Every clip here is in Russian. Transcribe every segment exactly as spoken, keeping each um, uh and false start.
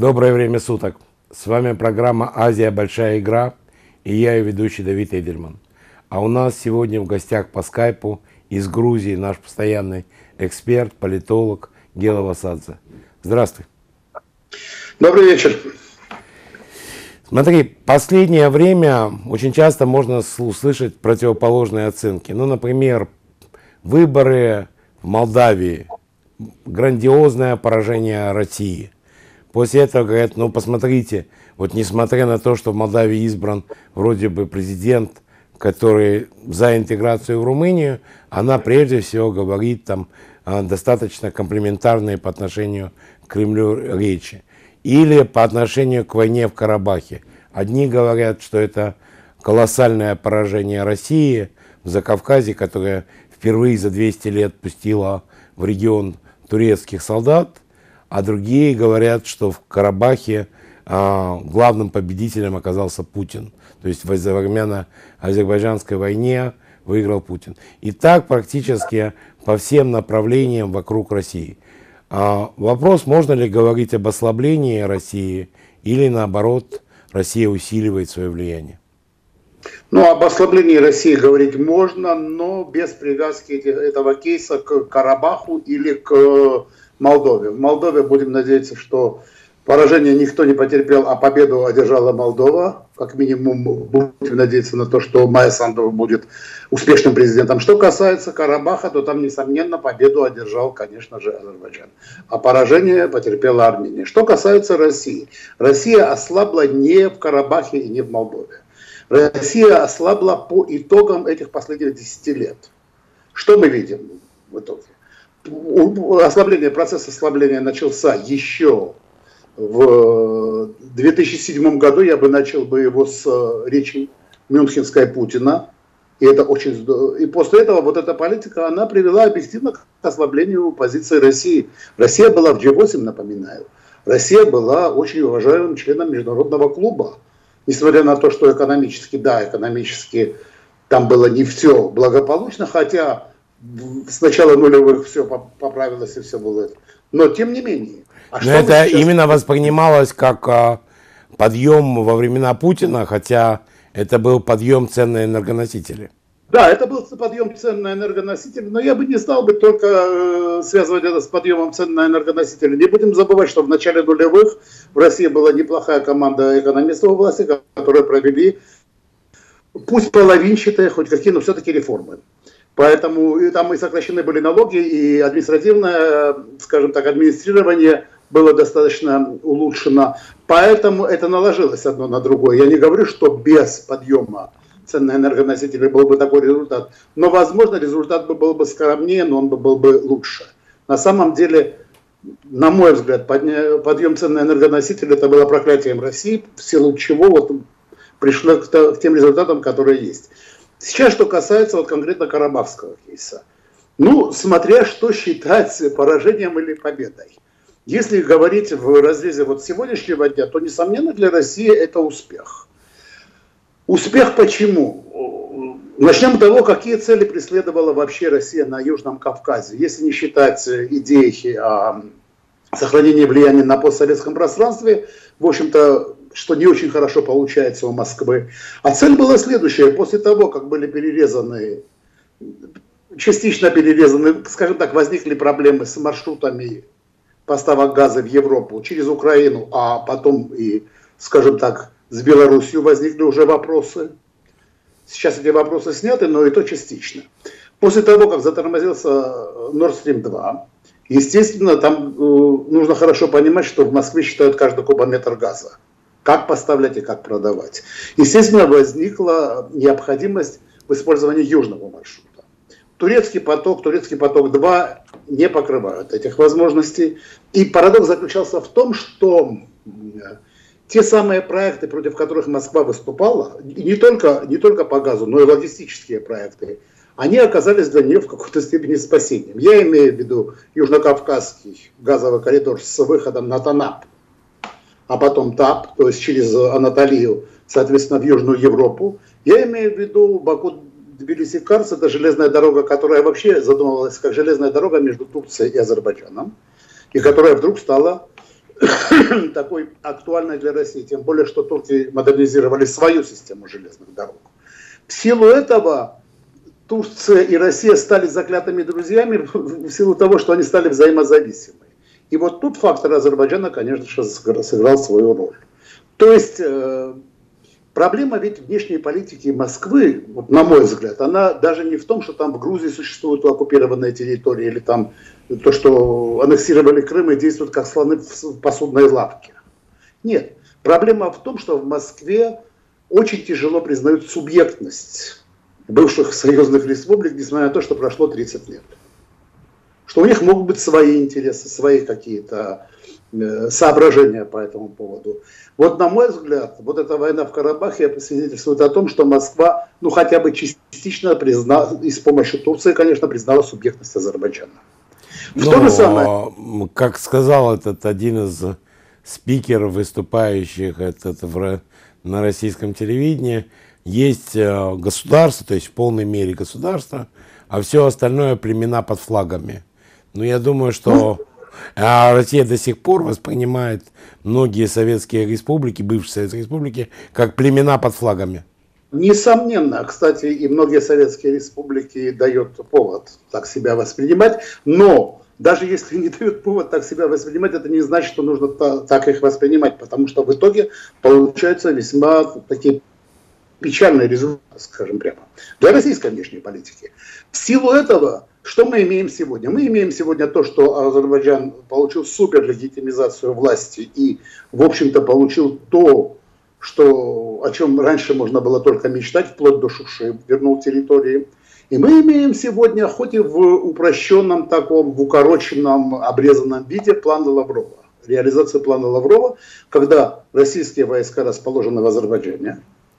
Доброе время суток. С вами программа «Азия. Большая игра» и я, ее ведущий Давид Эдельман. А у нас сегодня в гостях по скайпу из Грузии наш постоянный эксперт, политолог Гела Васадзе. Здравствуй. Добрый вечер. Смотри, последнее время очень часто можно услышать противоположные оценки. Ну, например, выборы в Молдавии, грандиозное поражение России. После этого говорят, ну посмотрите, вот несмотря на то, что в Молдавии избран вроде бы президент, который за интеграцию в Румынию, она прежде всего говорит там достаточно комплиментарные по отношению к Кремлю речи. Или по отношению к войне в Карабахе. Одни говорят, что это колоссальное поражение России в Закавказье, которая впервые за двести лет пустила в регион турецких солдат, а другие говорят, что в Карабахе а, главным победителем оказался Путин. То есть в азербайджанской войне выиграл Путин. И так практически по всем направлениям вокруг России. А, вопрос, можно ли говорить об ослаблении России или наоборот Россия усиливает свое влияние? Ну, об ослаблении России говорить можно, но без привязки этого кейса к Карабаху или к Молдове. В Молдове будем надеяться, что поражение никто не потерпел, а победу одержала Молдова. Как минимум будем надеяться на то, что Майя Сандова будет успешным президентом. Что касается Карабаха, то там, несомненно, победу одержал, конечно же, Азербайджан. А поражение потерпела Армения. Что касается России. Россия ослабла не в Карабахе и не в Молдове. Россия ослабла по итогам этих последних десяти лет. Что мы видим в итоге? Ослабление, процесс ослабления начался еще в две тысячи седьмом году. Я бы начал бы его с речи мюнхенской Путина. И это очень здорово. И после этого вот эта политика, она привела объективно к ослаблению позиции России. Россия была в джи восемь, напоминаю. Россия была очень уважаемым членом международного клуба. Несмотря на то, что экономически, да, экономически там было не все благополучно, хотя с начала нулевых все поправилось и все было. Но тем не менее. А Но это сейчас... именно воспринималось как а, подъем во времена Путина, хотя это был подъем цен на энергоносители. Да, это был подъем цен на энергоносители, но я бы не стал бы только э, связывать это с подъемом цен на энергоносители. Не будем забывать, что в начале нулевых в России была неплохая команда экономистов у власти, которые провели, пусть половинчатые, хоть какие, но все-таки реформы. Поэтому и там и сокращены были налоги, и административное, скажем так, администрирование было достаточно улучшено. Поэтому это наложилось одно на другое. Я не говорю, что без подъема цен на энергоносители был бы такой результат. Но, возможно, результат бы был бы скромнее, но он бы был бы лучше. На самом деле, на мой взгляд, подъем цен на энергоносители это было проклятием России, в силу чего вот пришло к тем результатам, которые есть. Сейчас, что касается вот конкретно карабахского кейса. Ну, смотря что считать поражением или победой. Если говорить в разрезе вот сегодняшнего дня, то, несомненно, для России это успех. Успех почему? Начнем с того, какие цели преследовала вообще Россия на Южном Кавказе. Если не считать идеи о сохранении влияния на постсоветском пространстве, в общем-то, что не очень хорошо получается у Москвы. А цель была следующая. После того, как были перерезаны, частично перерезаны, скажем так, возникли проблемы с маршрутами поставок газа в Европу через Украину, а потом и, скажем так, с Белоруссией возникли уже вопросы. Сейчас эти вопросы сняты, но и то частично. После того, как затормозился Nord Stream два, естественно, там э, нужно хорошо понимать, что в Москве считают каждый кубометр газа. Как поставлять и как продавать. Естественно, возникла необходимость в использовании южного маршрута. Турецкий поток, Турецкий поток-два не покрывают этих возможностей. И парадокс заключался в том, что те самые проекты, против которых Москва выступала, и не только, не только по газу, но и логистические проекты, они оказались для нее в какой-то степени спасением. Я имею в виду Южно-Кавказский газовый коридор с выходом на Танап, а потом ТАП, то есть через Анатолию, соответственно, в Южную Европу. Я имею в виду Баку-Тбилиси-Карс, это железная дорога, которая вообще задумывалась как железная дорога между Турцией и Азербайджаном, и которая вдруг стала такой актуальной для России, тем более, что турки модернизировали свою систему железных дорог. В силу этого Турция и Россия стали заклятыми друзьями в силу того, что они стали взаимозависимы. И вот тут фактор Азербайджана, конечно же, сыграл свою роль. То есть э, проблема ведь внешней политики Москвы, вот, на мой взгляд, она даже не в том, что там в Грузии существуют оккупированные территории, или там то, что аннексировали Крым и действуют как слоны в посудной лавке. Нет. Проблема в том, что в Москве очень тяжело признают субъектность бывших союзных республик, несмотря на то, что прошло тридцать лет. Что у них могут быть свои интересы, свои какие-то э, соображения по этому поводу. Вот на мой взгляд, вот эта война в Карабахе свидетельствует о том, что Москва, ну хотя бы частично признала, и с помощью Турции, конечно, признала субъектность Азербайджана. Ну, то же самое. Как сказал этот один из спикеров, выступающих этот, в, на российском телевидении, есть государство, то есть в полной мере государство, а все остальное племена под флагами. Но я думаю, что а Россия до сих пор воспринимает многие советские республики, бывшие советские республики, как племена под флагами. Несомненно, кстати, и многие советские республики дают повод так себя воспринимать, но даже если не дают повод так себя воспринимать, это не значит, что нужно так их воспринимать, потому что в итоге получаются весьма такие печальный результат, скажем прямо, для российской внешней политики. В силу этого, что мы имеем сегодня? Мы имеем сегодня то, что Азербайджан получил суперлегитимизацию власти и, в общем-то, получил то, что, о чем раньше можно было только мечтать, вплоть до Шуши, вернул территории. И мы имеем сегодня, хоть и в упрощенном таком, в укороченном, обрезанном виде, план Лаврова. Реализация плана Лаврова, когда российские войска расположены в Азербайджане,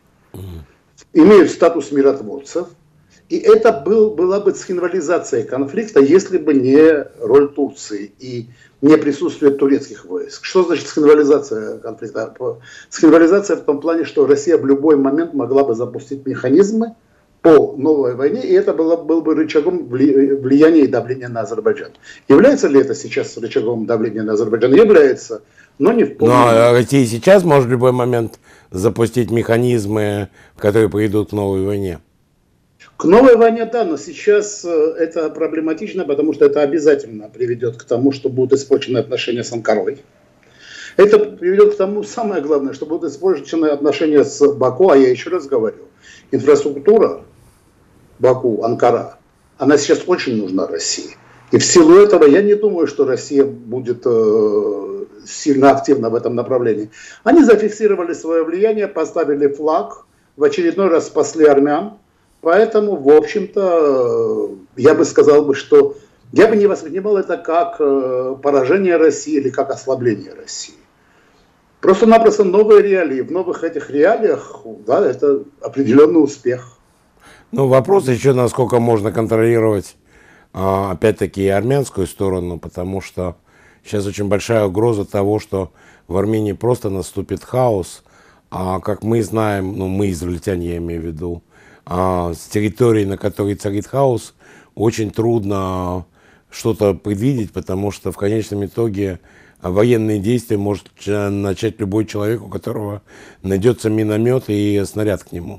имеют статус миротворцев, и это был, была бы схинвализация конфликта, если бы не роль Турции и не присутствие турецких войск. Что значит схинвализация конфликта? Схинвализация в том плане, что Россия в любой момент могла бы запустить механизмы по новой войне, и это было, был бы рычагом влияния и давления на Азербайджан. Является ли это сейчас рычагом давления на Азербайджан? Является, но не в полном. Но Россия сейчас может в любой момент запустить механизмы, которые приведут к новой войне. К новой войне, да, но сейчас это проблематично, потому что это обязательно приведет к тому, что будут испорчены отношения с Анкарой. Это приведет к тому, самое главное, что будут испорчены отношения с Баку, а я еще раз говорю, инфраструктура Баку, Анкара, она сейчас очень нужна России. И в силу этого я не думаю, что Россия будет э, сильно активна в этом направлении. Они зафиксировали свое влияние, поставили флаг, в очередной раз спасли армян. Поэтому, в общем-то, я бы сказал, бы, что я бы не воспринимал это как э, поражение России или как ослабление России. Просто-напросто новые реалии. В новых этих реалиях, да, это определенный успех. Ну, вопрос еще, насколько можно контролировать, опять-таки, армянскую сторону, потому что сейчас очень большая угроза того, что в Армении просто наступит хаос. А как мы знаем, ну, мы, израильтяне, я имею в виду, а с территории, на которой царит хаос, очень трудно что-то предвидеть, потому что в конечном итоге военные действия может начать любой человек, у которого найдется миномет и снаряд к нему.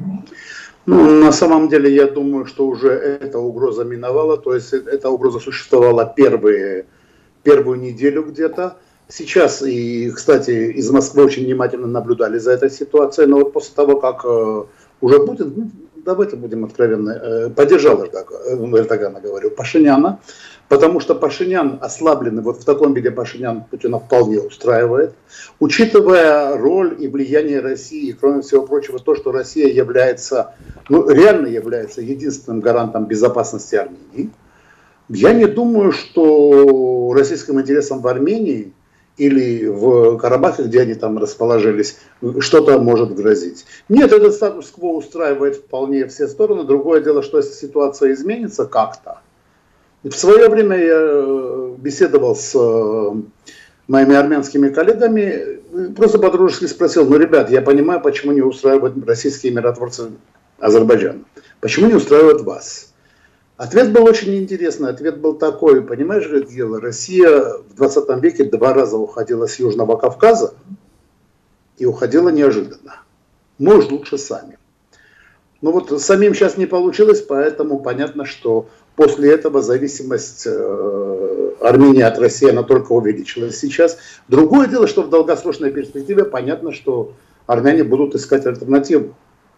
Ну, на самом деле, я думаю, что уже эта угроза миновала, то есть эта угроза существовала первые, первую неделю где-то. Сейчас, и, кстати, из Москвы очень внимательно наблюдали за этой ситуацией, но вот после того, как э, уже Путин, ну, давайте будем откровенны, э, поддержал Эрдогана, говорю, Пашиняна, потому что Пашинян ослабленный, вот в таком виде Пашинян Путина вполне устраивает, учитывая роль и влияние России, и, кроме всего прочего, то, что Россия является, ну, реально является единственным гарантом безопасности Армении. Я не думаю, что российским интересам в Армении или в Карабахе, где они там расположились, что-то может грозить. Нет, этот статус-кво устраивает вполне все стороны. Другое дело, что если ситуация изменится как-то. В свое время я беседовал с моими армянскими коллегами, просто по-дружески спросил, ну, ребят, я понимаю, почему не устраивают российские миротворцы Азербайджана. Почему не устраивают вас? Ответ был очень интересный. Ответ был такой, понимаешь, как дело, Россия в двадцатом веке два раза уходила с Южного Кавказа и уходила неожиданно. Может, лучше сами. Ну вот самим сейчас не получилось, поэтому понятно, что после этого зависимость э, Армении от России, она только увеличилась сейчас. Другое дело, что в долгосрочной перспективе понятно, что армяне будут искать альтернативу.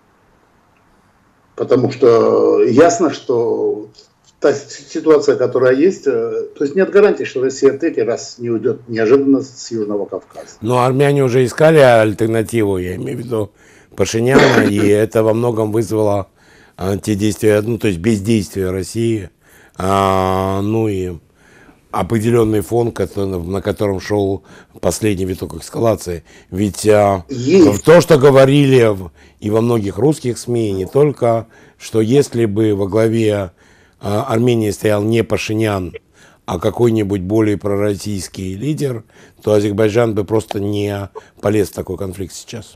Потому что ясно, что та ситуация, которая есть, то есть нет гарантии, что Россия в третий раз не уйдет неожиданно с Южного Кавказа. Но армяне уже искали альтернативу, я имею в виду Пашиняна, и это во многом вызвало а, те действия, ну то есть бездействие России, а, ну и определенный фон, который, на котором шел последний виток эскалации. Ведь а, то, что говорили в, и во многих русских СМИ, не только, что если бы во главе а, Армении стоял не Пашинян, а какой-нибудь более пророссийский лидер, то Азербайджан бы просто не полез в такой конфликт сейчас.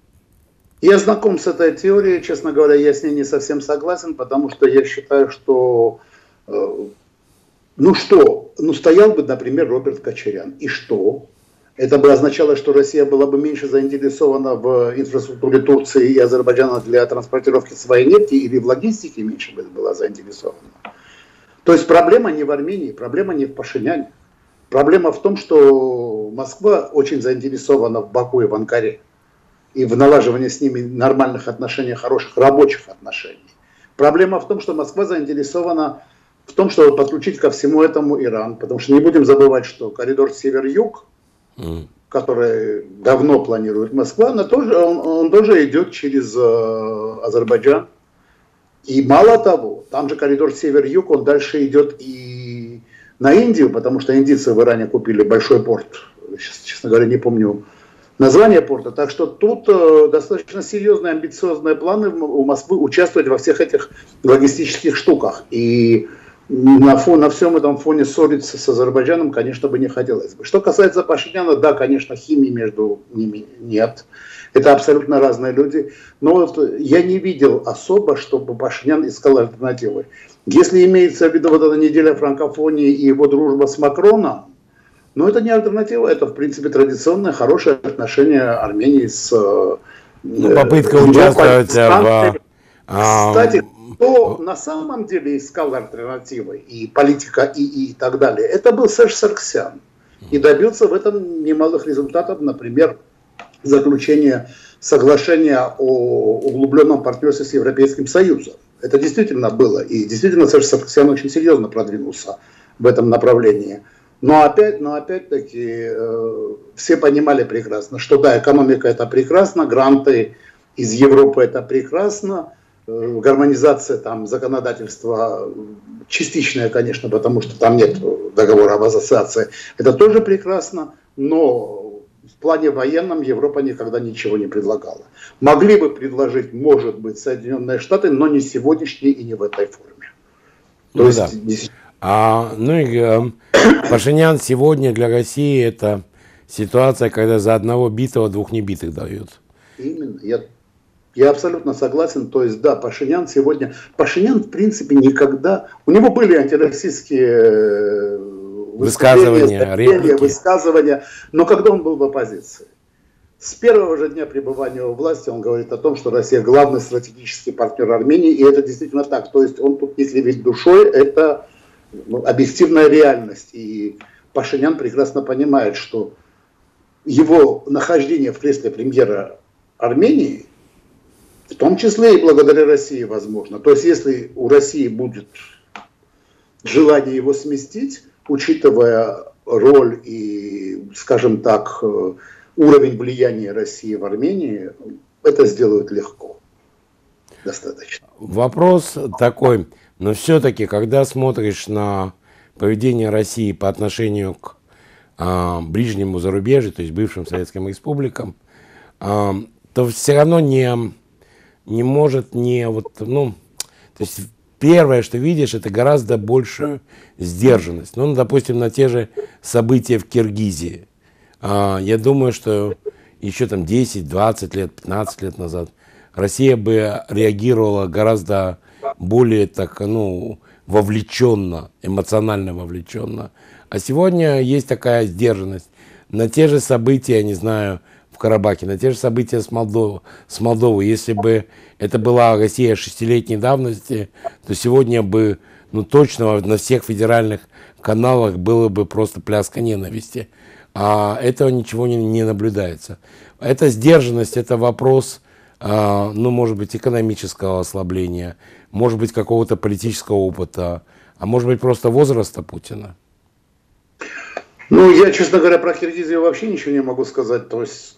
Я знаком с этой теорией, честно говоря, я с ней не совсем согласен, потому что я считаю, что... Э, Ну что, ну стоял бы, например, Роберт Кочарян. И что? Это бы означало, что Россия была бы меньше заинтересована в инфраструктуре Турции и Азербайджана для транспортировки своей нефти, или в логистике меньше бы была заинтересована. То есть проблема не в Армении, проблема не в Пашиняне. Проблема в том, что Москва очень заинтересована в Баку и в Анкаре. И в налаживании с ними нормальных отношений, хороших рабочих отношений. Проблема в том, что Москва заинтересована в том, чтобы подключить ко всему этому Иран. Потому что не будем забывать, что коридор север-юг, mm. который давно планирует Москва, он тоже, он, он тоже идет через э, Азербайджан. И мало того, там же коридор север-юг, он дальше идет и на Индию, потому что индийцы в Иране купили большой порт. Сейчас, честно говоря, не помню название порта. Так что тут э, достаточно серьезные, амбициозные планы у Москвы участвовать во всех этих логистических штуках. И на, фон, на всем этом фоне ссориться с Азербайджаном, конечно, бы не хотелось бы. Что касается Пашиняна, да, конечно, химии между ними нет. Это абсолютно разные люди. Но вот я не видел особо, чтобы Пашинян искал альтернативы. Если имеется в виду вот эта неделя франкофонии и его дружба с Макроном, но это не альтернатива, это, в принципе, традиционное, хорошее отношение Армении с... Ну, попытка э, участвовать в... Кстати, кто на самом деле искал альтернативы, и политика, и, и так далее, это был Серж Саргсян. И добился в этом немалых результатов, например, заключение соглашения о углубленном партнерстве с Европейским Союзом. Это действительно было, и действительно Серж Саргсян очень серьезно продвинулся в этом направлении. Но опять, но опять-таки э, все понимали прекрасно, что да, экономика это прекрасно, гранты из Европы это прекрасно, э, гармонизация там законодательства частичная, конечно, потому что там нет договора об ассоциации, это тоже прекрасно, но в плане военном Европа никогда ничего не предлагала. Могли бы предложить, может быть, Соединенные Штаты, но не сегодняшней и не в этой форме. То ну, есть, да. здесь... А, ну и э, Пашинян сегодня для России это ситуация, когда за одного битого двух небитых дают. Именно. Я, я абсолютно согласен. То есть, да, Пашинян сегодня... Пашинян, в принципе, никогда... У него были антироссийские высказывания, высказывания, высказывания, но когда он был в оппозиции. С первого же дня пребывания у власти он говорит о том, что Россия главный стратегический партнер Армении, и это действительно так. То есть он тут не кривит душой, это... объективная реальность. И Пашинян прекрасно понимает, что его нахождение в кресле премьера Армении, в том числе и благодаря России, возможно. То есть, если у России будет желание его сместить, учитывая роль и, скажем так, уровень влияния России в Армении, это сделают легко. Достаточно. Вопрос такой. Но все-таки, когда смотришь на поведение России по отношению к а, ближнему зарубежью, то есть бывшим советским республикам, а, то все равно не, не может не вот, ну, то есть первое, что видишь, это гораздо большую сдержанность. Ну, допустим, на те же события в Киргизии. А, я думаю, что еще там десять, двадцать лет, пятнадцать лет назад Россия бы реагировала гораздо более так, ну, вовлеченно, эмоционально вовлеченно. А сегодня есть такая сдержанность. На те же события, не знаю, в Карабахе, на те же события с Молдовой, с Молдовой. Если бы это была Россия шестилетней давности, то сегодня бы, ну точно на всех федеральных каналах было бы просто пляска ненависти. А этого ничего не, не наблюдается. Эта сдержанность, это вопрос, а, ну, может быть, экономического ослабления, может быть, какого-то политического опыта, а может быть, просто возраста Путина. Ну, я, честно говоря, про Киргизию вообще ничего не могу сказать. То есть,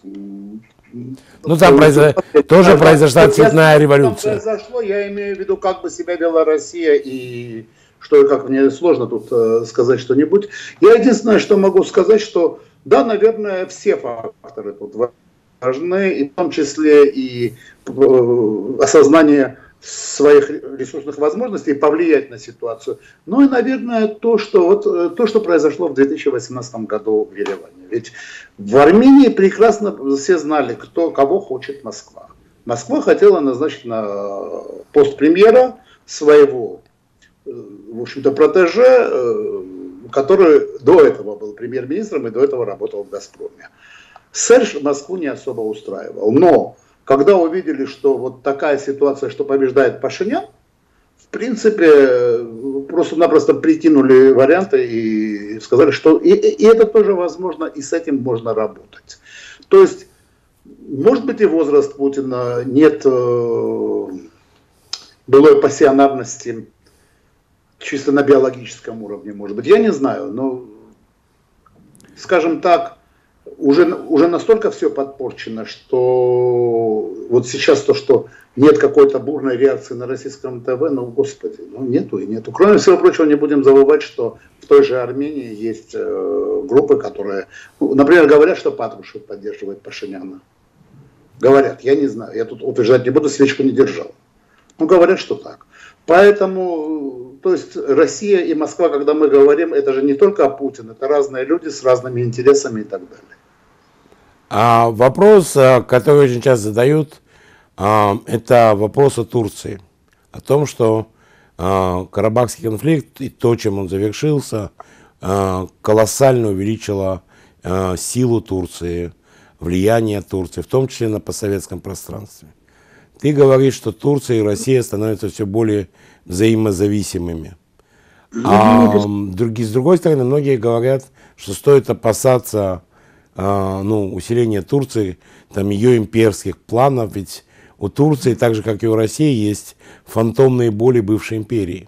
ну, там произо... тоже произошла цветная революция. Там произошло, я имею в виду, как бы себя вела Россия и что и как. Мне сложно тут э, сказать что-нибудь. Я единственное, что могу сказать, что да, наверное, все факторы тут важны, и в том числе и э, осознание своих ресурсных возможностей повлиять на ситуацию. Ну и, наверное, то, что, вот, то, что произошло в две тысячи восемнадцатом году в Ереване. Ведь в Армении прекрасно все знали, кто, кого хочет Москва. Москва хотела назначить на пост премьера своего, в общем-то, протеже, который до этого был премьер-министром и до этого работал в «Газпроме». Серж Москву не особо устраивал, но когда увидели, что вот такая ситуация, что побеждает Пашинян, в принципе, просто-напросто прикинули варианты и сказали, что и, и это тоже возможно, и с этим можно работать. То есть, может быть, и возраст Путина, нет э, былой пассионарности чисто на биологическом уровне, может быть, я не знаю, но, скажем так, Уже, уже настолько все подпорчено, что вот сейчас то, что нет какой-то бурной реакции на российском ТВ, ну, господи, ну, нету и нету. Кроме всего прочего, не будем забывать, что в той же Армении есть э, группы, которые, ну, например, говорят, что Патрушев поддерживает Пашиняна. Говорят, я не знаю, я тут утверждать не буду, свечку не держал. Ну, говорят, что так. Поэтому, то есть Россия и Москва, когда мы говорим, это же не только Путин, это разные люди с разными интересами и так далее. А вопрос, который очень часто задают, это вопрос о Турции. О том, что Карабахский конфликт и то, чем он завершился, колоссально увеличило силу Турции, влияние Турции, в том числе на постсоветском пространстве. Ты говоришь, что Турция и Россия становятся все более взаимозависимыми. А с другой стороны, многие говорят, что стоит опасаться ну, усиления Турции, там, ее имперских планов, ведь у Турции, так же как и у России, есть фантомные боли бывшей империи.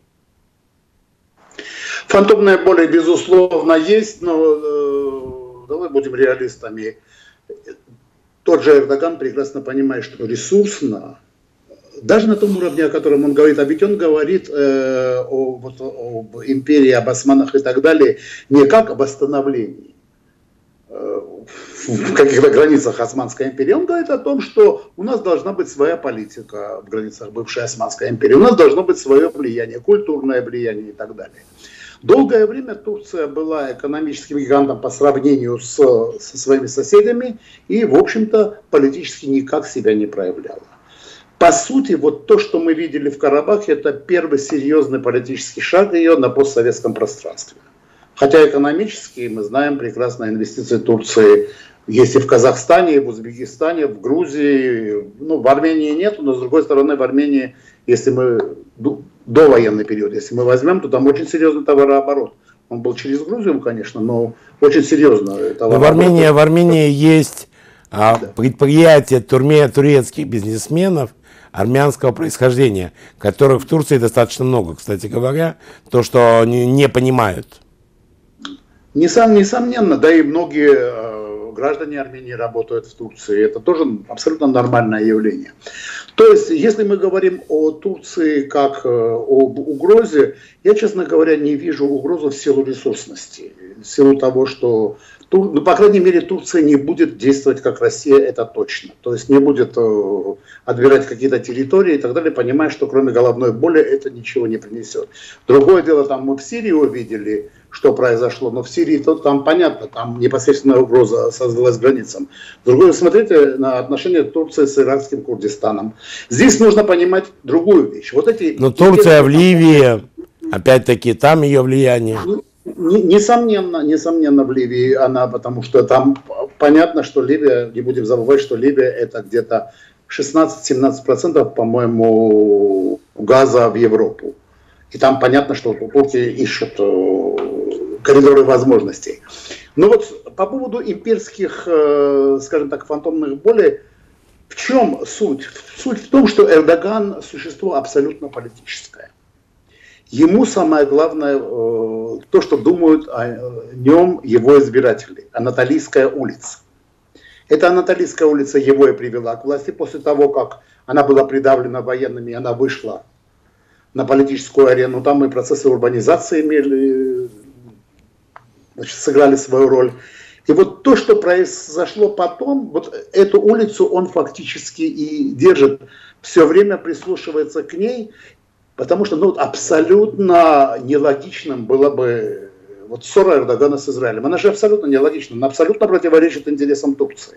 Фантомные боли, безусловно, есть, но э, давай будем реалистами. Тот же Эрдоган прекрасно понимает, что ресурсно, даже на том уровне, о котором он говорит, а ведь он говорит э, о, вот, об империи, об османах и так далее, не как о восстановлении э, в каких-то границах Османской империи. Он говорит о том, что у нас должна быть своя политика в границах бывшей Османской империи, у нас должно быть свое влияние, культурное влияние и так далее. Долгое время Турция была экономическим гигантом по сравнению с, со своими соседями и, в общем-то, политически никак себя не проявляла. По сути, вот то, что мы видели в Карабахе, это первый серьезный политический шаг ее на постсоветском пространстве. Хотя экономически мы знаем прекрасно инвестиции Турции есть и в Казахстане, и в Узбекистане, в Грузии, ну, в Армении нет, но с другой стороны в Армении, если мы довоенный период, если мы возьмем, то там очень серьезный товарооборот. Он был через Грузию, конечно, но очень серьезно. В Армении, в Армении есть а, да. предприятия турме, турецких бизнесменов армянского происхождения, которых в Турции достаточно много, кстати говоря, то, что они не понимают. Несомненно, да и многие э, граждане Армении работают в Турции. Это тоже абсолютно нормальное явление. То есть, если мы говорим о Турции как э, об угрозе, я, честно говоря, не вижу угрозы в силу ресурсности. В силу того, что, Тур, ну, по крайней мере, Турция не будет действовать как Россия, это точно. То есть, не будет э, отбирать какие-то территории и так далее, понимая, что кроме головной боли это ничего не принесет. Другое дело, там мы в Сирии увидели, что произошло, но в Сирии то, там понятно, там непосредственная угроза создалась границам. Другое, смотрите на отношения Турции с иракским Курдистаном. Здесь нужно понимать другую вещь. Вот эти, но Турция в Ливии, опять-таки там ее влияние. Несомненно, несомненно в Ливии она, потому что там понятно, что Ливия, не будем забывать, что Ливия это где-то шестнадцать-семнадцать процентов, по-моему, газа в Европу. И там понятно, что турки ищут коридоры возможностей. Но вот по поводу имперских, скажем так, фантомных болей, в чем суть? Суть в том, что Эрдоган существо абсолютно политическое. Ему самое главное то, что думают о нем его избиратели. Анатолийская улица. Эта Анатолийская улица его и привела к власти после того, как она была придавлена военными, она вышла на политическую арену. Там и процессы урбанизации имели, значит, сыграли свою роль. И вот то, что произошло потом, вот эту улицу он фактически и держит, все время прислушивается к ней, потому что ну, абсолютно нелогичным было бы вот ссора Эрдогана с Израилем. Она же абсолютно нелогична, она абсолютно противоречит интересам Турции.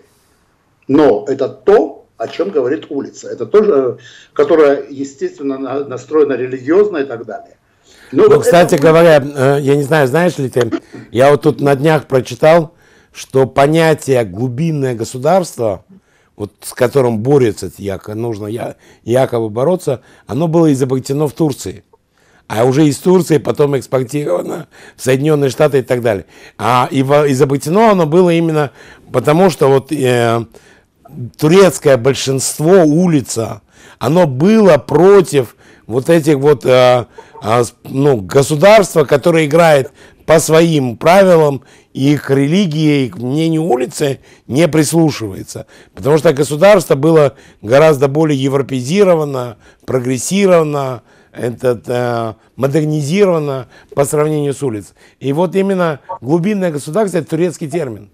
Но это то, о чем говорит улица. Это то, которая, естественно, настроена религиозно и так далее. Но ну, вот кстати это... говоря, я не знаю, знаешь ли ты, я вот тут на днях прочитал, что понятие глубинное государство, вот с которым борется, якобы, нужно я, якобы бороться, оно было изобретено в Турции. А уже из Турции потом экспортировано в Соединенные Штаты и так далее. А изобретено оно было именно потому, что вот э, турецкое большинство, улица, оно было против вот этих вот э, э, ну, государства, которое играет по своим правилам, и их религии, и к мнению улицы не прислушивается. Потому что государство было гораздо более европеизировано, прогрессировано, это, э, модернизировано по сравнению с улицей. И вот именно глубинное государство – это турецкий термин.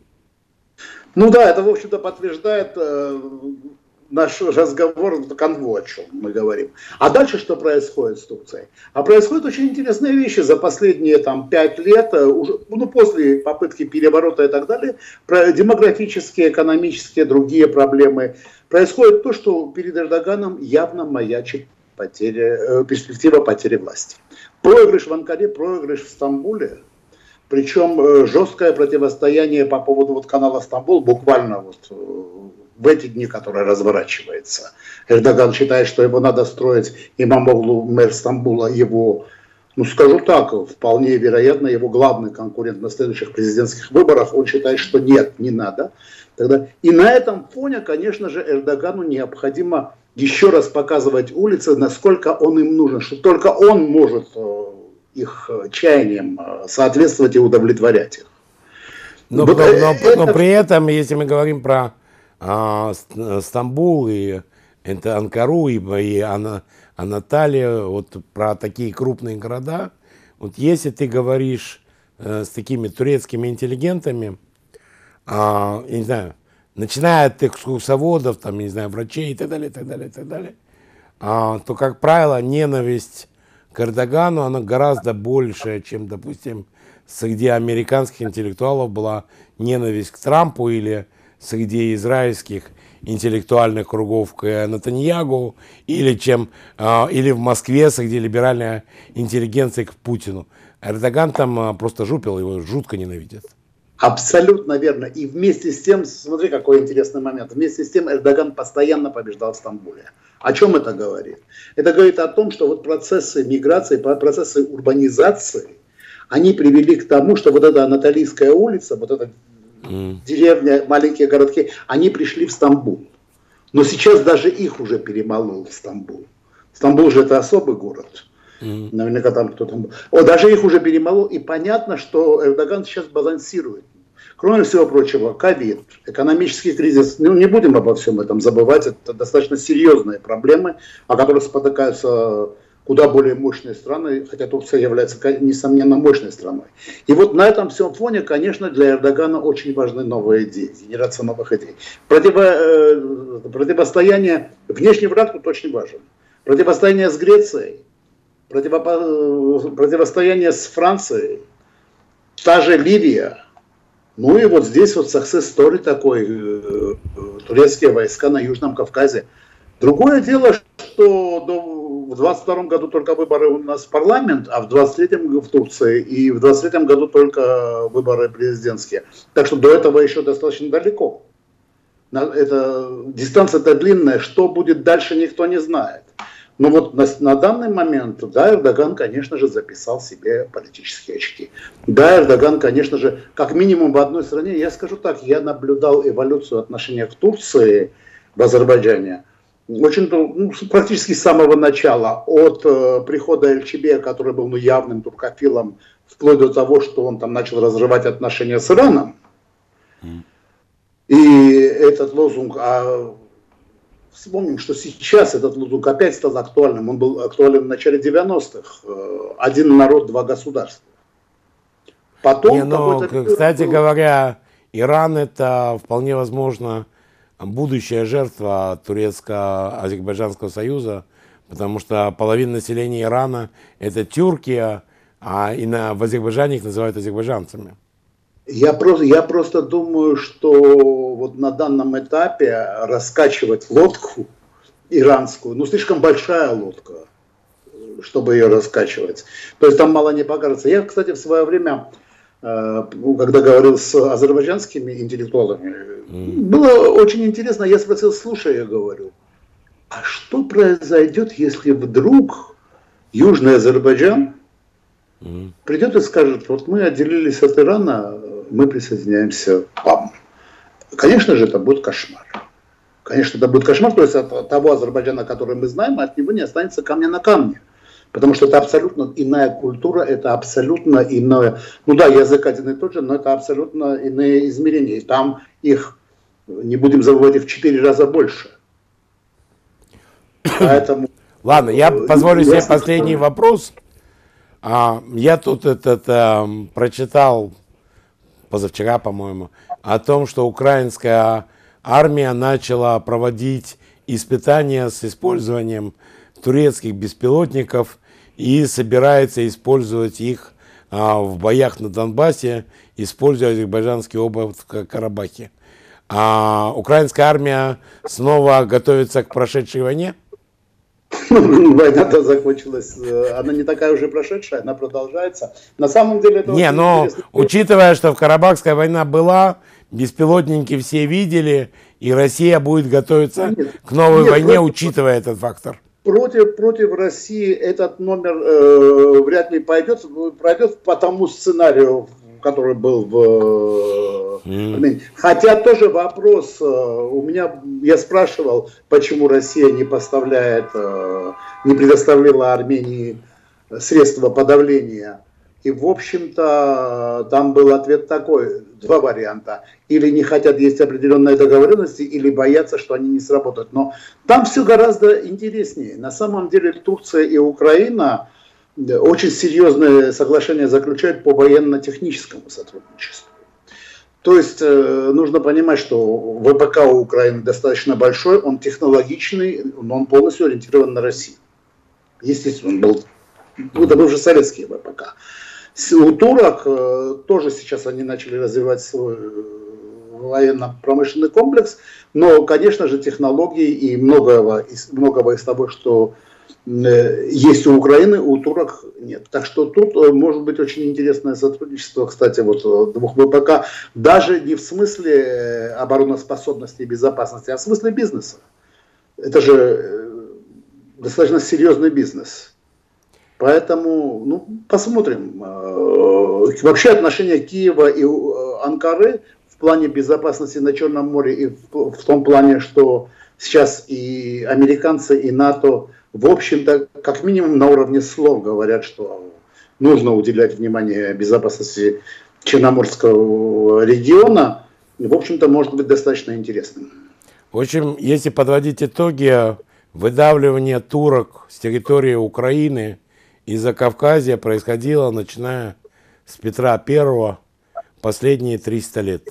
Ну да, это, в общем-то, подтверждает э, наш разговор, канву, о чем мы говорим. А дальше что происходит с Турцией? А происходят очень интересные вещи за последние там, пять лет, уже, ну, после попытки переворота и так далее, про демографические, экономические, другие проблемы. Происходит то, что перед Эрдоганом явно маячит потеря, перспектива потери власти. Проигрыш в Анкаре, проигрыш в Стамбуле. Причем жесткое противостояние по поводу вот канала Стамбул, буквально вот в эти дни, которые разворачивается. Эрдоган считает, что его надо строить, Имамоглу, мэр Стамбула, его, ну скажу так, вполне вероятно, его главный конкурент на следующих президентских выборах. Он считает, что нет, не надо. Тогда... И на этом фоне, конечно же, Эрдогану необходимо еще раз показывать улице, насколько он им нужен, что только он может их чаяниям соответствовать и удовлетворять их. Но, вот но, это... но, но при этом, если мы говорим про а, Стамбул и это Анкару и, и Ана, Анаталию, вот про такие крупные города, вот если ты говоришь э, с такими турецкими интеллигентами, а, я не знаю, начиная от экскурсоводов, там, я не знаю, врачей и так далее, и так далее, и так далее, а, то, как правило, ненависть к Эрдогану, она гораздо большая, чем, допустим, среди американских интеллектуалов была ненависть к Трампу или среди израильских интеллектуальных кругов к Нетаньягу, или, чем, а, или в Москве среди либеральной интеллигенции к Путину. Эрдоган там а, просто жупил, его жутко ненавидят. Абсолютно верно. И вместе с тем, смотри, какой интересный момент, вместе с тем Эрдоган постоянно побеждал в Стамбуле. О чем это говорит? Это говорит о том, что вот процессы миграции, процессы урбанизации, они привели к тому, что вот эта Анатолийская улица, вот эта mm. деревня, маленькие городки, они пришли в Стамбул. Но сейчас даже их уже перемолол в Стамбул. Стамбул же это особый город. Mm. Наверняка там кто-то был. О, даже их уже перемолол, и понятно, что Эрдоган сейчас балансирует. Кроме всего прочего, ковид, экономический кризис, ну не будем обо всем этом забывать, это достаточно серьезные проблемы, о которых спотыкаются куда более мощные страны, хотя Турция является, несомненно, мощной страной. И вот на этом всем фоне, конечно, для Эрдогана очень важны новые идеи, генерация новых идей. Противо, э, противостояние, внешний враг тут очень важен. Противостояние с Грецией, противо, противостояние с Францией, та же Ливия. Ну и вот здесь вот success story такой, э, турецкие войска на Южном Кавказе. Другое дело, что до, в двадцать втором году только выборы у нас в парламент, а в двадцать третьем в Турции, и в двадцать третьем году только выборы президентские. Так что до этого еще достаточно далеко. Это, дистанция-то длинная, что будет дальше, никто не знает. Но вот на, на данный момент, да, Эрдоган, конечно же, записал себе политические очки. Да, Эрдоган, конечно же, как минимум в одной стране, я скажу так, я наблюдал эволюцию отношения к Турции в Азербайджане. Очень, ну, практически с самого начала, от э, прихода Эльчебея, который был ну, явным туркофилом, вплоть до того, что он там начал разрывать отношения с Ираном. Mm. И этот лозунг, а вспомним, что сейчас этот лозунг опять стал актуальным. Он был актуален в начале девяностых. Один народ, два государства. Потом, Не, но, кстати был... говоря, Иран это вполне возможно будущая жертва турецко-азербайджанского союза, потому что половина населения Ирана это тюрки, а и на, в Азербайджане их называют азербайджанцами. Я просто, я просто думаю, что вот на данном этапе раскачивать лодку иранскую, ну слишком большая лодка, чтобы ее раскачивать. То есть там мало не покажется. Я, кстати, в свое время, э, когда говорил с азербайджанскими интеллектуалами, mm. было очень интересно. Я спросил, слушай, я говорю, а что произойдет, если вдруг Южный Азербайджан mm. придет и скажет, вот мы отделились от Ирана, мы присоединяемся к вам. Конечно же, это будет кошмар. Конечно, это будет кошмар. То есть от того Азербайджана, который мы знаем, от него не останется камня на камне. Потому что это абсолютно иная культура, это абсолютно иное... Ну да, язык один и тот же, но это абсолютно иные измерения. И там их, не будем забывать, их в четыре раза больше. Поэтому... Ладно, я позволю себе последний вопрос. Я тут этот прочитал позавчера, по-моему, о том, что украинская армия начала проводить испытания с использованием турецких беспилотников и собирается использовать их а, в боях на Донбассе, используя азербайджанский область в Карабахе. А украинская армия снова готовится к прошедшей войне? Война-то закончилась, она не такая уже прошедшая, она продолжается. На самом деле это Не, но интересно. Учитывая, что в Карабахская война была, беспилотники все видели, и Россия будет готовиться нет, к новой нет, войне, против, учитывая этот фактор. Против, против России этот номер э, вряд ли пойдет, пройдет по тому сценарию, который был в Армении. Mm. Хотя тоже вопрос, у меня, я спрашивал, почему Россия не поставляет, не предоставила Армении средства подавления. И, в общем-то, там был ответ такой, два варианта. Или не хотят, есть определенные договоренности, или боятся, что они не сработают. Но там все гораздо интереснее. На самом деле Турция и Украина очень серьезные соглашения заключают по военно-техническому сотрудничеству. То есть э, нужно понимать, что ВПК у Украины достаточно большой, он технологичный, но он полностью ориентирован на Россию. Естественно, он был, это бывший советский ВПК. У турок э, тоже сейчас они начали развивать свой военно-промышленный комплекс, но, конечно же, технологии и многого, многого из того, что есть у Украины, у турок нет. Так что тут может быть очень интересное сотрудничество, кстати, вот двух ВПК, даже не в смысле обороноспособности и безопасности, а в смысле бизнеса. Это же достаточно серьезный бизнес. Поэтому, ну, посмотрим. Вообще отношения Киева и Анкары в плане безопасности на Черном море и в, в том плане, что сейчас и американцы, и НАТО, в общем-то, как минимум на уровне слов говорят, что нужно уделять внимание безопасности Черноморского региона, в общем-то, может быть достаточно интересным. В общем, если подводить итоги, выдавливание турок с территории Украины и Закавказья происходило, начиная с Петра Первого, последние триста лет.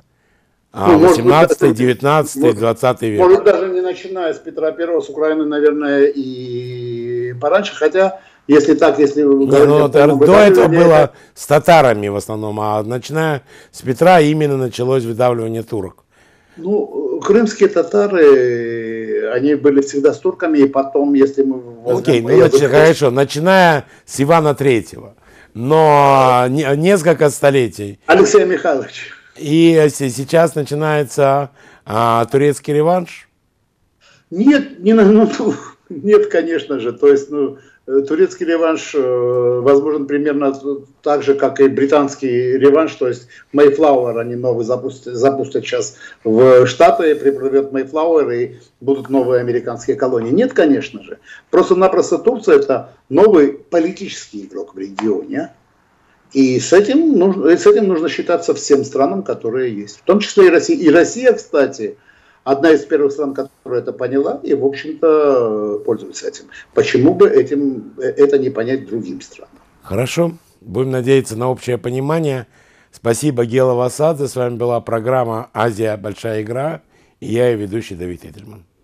А ну, восемнадцатый, девятнадцатый, двадцатый век. Может, даже не начиная с Петра Первого, с Украины, наверное, и пораньше. Хотя, если так, если... Не, ну, до этого было с татарами в основном, а начиная с Петра именно началось выдавливание турок. Ну, крымские татары, они были всегда с турками, и потом, если мы Окей, ну, значит, бы... хорошо, начиная с Ивана Третьего, но не, несколько столетий. Алексей Михайлович. И сейчас начинается а, турецкий реванш? Нет, не, ну, нет, конечно же. То есть, ну, турецкий реванш э, возможен примерно так же, как и британский реванш. То есть Mayflower они новый запустят, запустят сейчас в Штаты, приплывет Mayflower и будут новые американские колонии. Нет, конечно же. Просто-напросто Турция это новый политический игрок в регионе. И с этим, нужно, с этим нужно считаться всем странам, которые есть. В том числе и Россия. И Россия, кстати, одна из первых стран, которая это поняла и, в общем-то, пользуется этим. Почему бы этим, это не понять другим странам? Хорошо. Будем надеяться на общее понимание. Спасибо, Гела Васадзе. С вами была программа «Азия. Большая игра». И я ее ведущий Давид Эдельман.